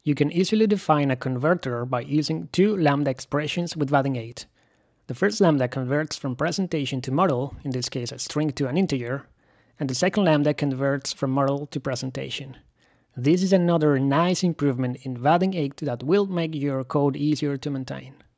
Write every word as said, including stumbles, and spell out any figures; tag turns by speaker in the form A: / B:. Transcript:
A: You can easily define a converter by using two lambda expressions with Vaadin eight. The first lambda converts from presentation to model, in this case a string to an integer, and the second lambda converts from model to presentation. This is another nice improvement in Vaadin eight that will make your code easier to maintain.